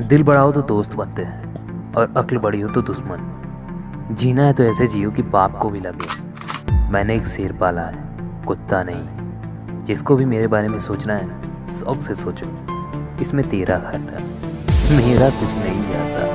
दिल बड़ा हो तो दोस्त बनते हैं और अक्ल बड़ी हो तो दुश्मन। जीना है तो ऐसे जियो कि बाप को भी लगे। मैंने एक शेर पाला है, कुत्ता नहीं। जिसको भी मेरे बारे में सोचना है शौक से सोचो, इसमें तेरा घर है, मेरा कुछ नहीं जाता।